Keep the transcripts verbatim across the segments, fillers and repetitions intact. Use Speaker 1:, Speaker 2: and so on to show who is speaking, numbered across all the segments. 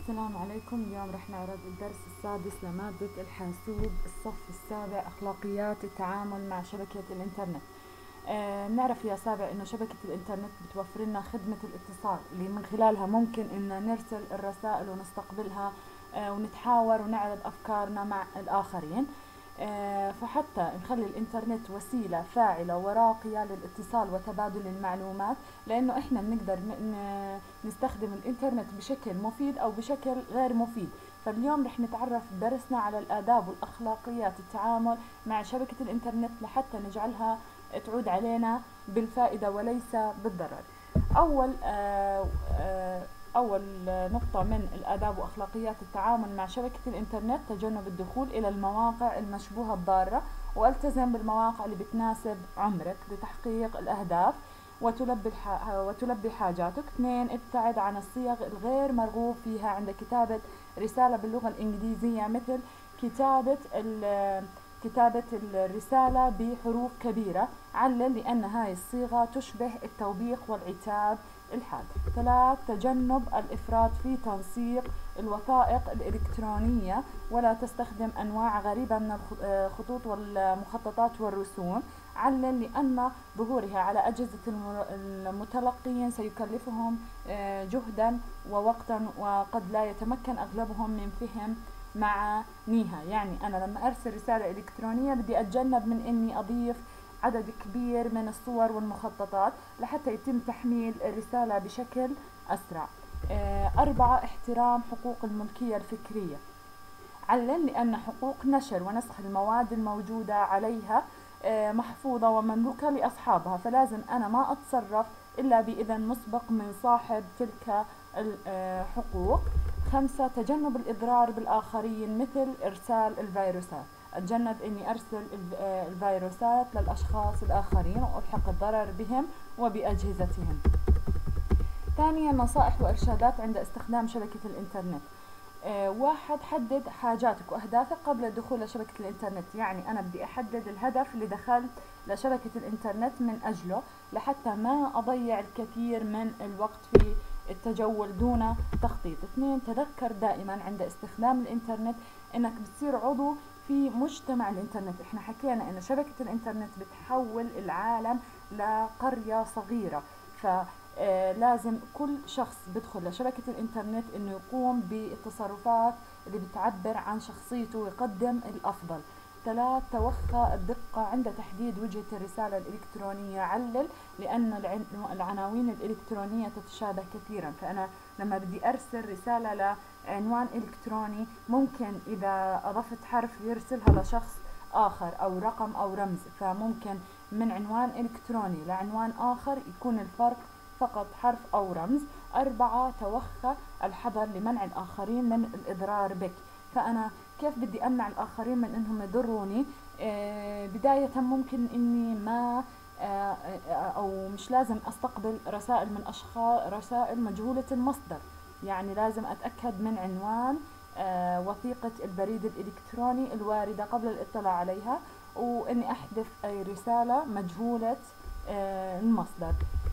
Speaker 1: السلام عليكم. اليوم رح نعرض الدرس السادس لمادة الحاسوب الصف السابع، أخلاقيات التعامل مع شبكة الإنترنت. آه بنعرف يا سابع إنه شبكة الإنترنت بتوفر لنا خدمة الاتصال اللي من خلالها ممكن إن نرسل الرسائل ونستقبلها، آه ونتحاور ونعرض أفكارنا مع الآخرين. آه فحتى نخلي الإنترنت وسيلة فاعلة وراقية للاتصال وتبادل المعلومات، لأنه إحنا بنقدر نستخدم الإنترنت بشكل مفيد أو بشكل غير مفيد. فاليوم رح نتعرف بدرسنا على الآداب والأخلاقيات التعامل مع شبكة الإنترنت لحتى نجعلها تعود علينا بالفائدة وليس بالضرر. أول آه آه أول نقطة من الآداب وأخلاقيات التعامل مع شبكة الإنترنت: تجنب الدخول إلى المواقع المشبوهة الضارة، والتزم بالمواقع اللي بتناسب عمرك لتحقيق الأهداف وتلبي وتلبي حاجاتك. اثنين، ابتعد عن الصيغ الغير مرغوب فيها عند كتابة رسالة باللغة الإنجليزية، مثل كتابة كتابة الرسالة بحروف كبيرة. علل، لأن هاي الصيغة تشبه التوبيخ والعتاب الحاد. ثلاث، تجنب الإفراط في تنسيق الوثائق الإلكترونية، ولا تستخدم أنواع غريبة من الخطوط والمخططات والرسوم. علل، لأن ظهورها على أجهزة المتلقين سيكلفهم جهدا ووقتا، وقد لا يتمكن أغلبهم من فهم معانيها. يعني أنا لما أرسل رسالة إلكترونية بدي أتجنب من إني أضيف عدد كبير من الصور والمخططات لحتى يتم تحميل الرسالة بشكل أسرع. أربعة، احترام حقوق الملكية الفكرية. علل، لأن حقوق نشر ونسخ المواد الموجودة عليها محفوظة ومملوكة لأصحابها، فلازم أنا ما أتصرف إلا بإذن مسبق من صاحب تلك الحقوق. خمسة، تجنب الإضرار بالآخرين مثل إرسال الفيروسات. أتجنب إني أرسل الفيروسات للأشخاص الآخرين وألحق الضرر بهم وبأجهزتهم. ثانيا، نصائح وإرشادات عند استخدام شبكة الإنترنت. آه واحد، حدد حاجاتك وأهدافك قبل الدخول لشبكة الإنترنت. يعني أنا بدي أحدد الهدف اللي دخلت لشبكة الإنترنت من أجله لحتى ما أضيع الكثير من الوقت في التجول دون تخطيط. اثنين، تذكر دائما عند استخدام الإنترنت إنك بتصير عضو في مجتمع الإنترنت. إحنا حكينا إن شبكة الإنترنت بتحول العالم لقرية صغيرة، ف آه لازم كل شخص بدخل لشبكة الإنترنت إنه يقوم بالتصرفات اللي بتعبر عن شخصيته ويقدم الأفضل. ثلاث، توخى الدقة عند تحديد وجهة الرسالة الإلكترونية. علل، لأن العناوين الإلكترونية تتشابه كثيرا، فأنا لما بدي أرسل رسالة لعنوان إلكتروني ممكن إذا أضفت حرف يرسلها لشخص آخر أو رقم أو رمز، فممكن من عنوان إلكتروني لعنوان آخر يكون الفرق فقط حرف أو رمز. أربعة، توخى الحذر لمنع الآخرين من الإضرار بك. فأنا كيف بدي أمنع الآخرين من إنهم يضروني؟ آه بداية ممكن إني ما آه أو مش لازم أستقبل رسائل من أشخاص رسائل مجهولة المصدر. يعني لازم أتأكد من عنوان آه وثيقة البريد الإلكتروني الواردة قبل الاطلاع عليها، وإني أحذف أي رسالة مجهولة آه المصدر.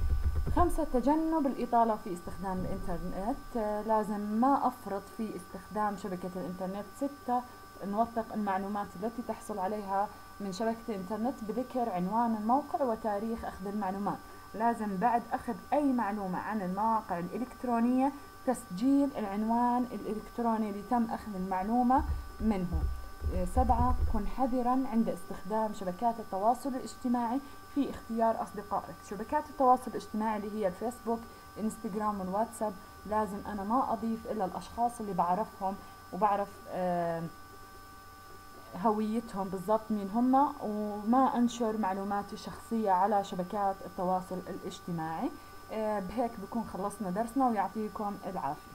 Speaker 1: خمسة، تجنب الإطالة في استخدام الإنترنت. آه لازم ما أفرط في استخدام شبكة الإنترنت. ستة، نوثق المعلومات التي تحصل عليها من شبكة الإنترنت بذكر عنوان الموقع وتاريخ أخذ المعلومات. لازم بعد أخذ أي معلومة عن المواقع الإلكترونية تسجيل العنوان الإلكتروني اللي تم أخذ المعلومة منه. سبعة، كن حذرا عند استخدام شبكات التواصل الاجتماعي في اختيار أصدقائك. شبكات التواصل الاجتماعي اللي هي الفيسبوك، انستغرام والواتساب، لازم أنا ما أضيف إلا الأشخاص اللي بعرفهم وبعرف آه هويتهم بالضبط مين هم، وما أنشر معلوماتي الشخصية على شبكات التواصل الاجتماعي. آه بهيك بكون خلصنا درسنا، ويعطيكم العافية.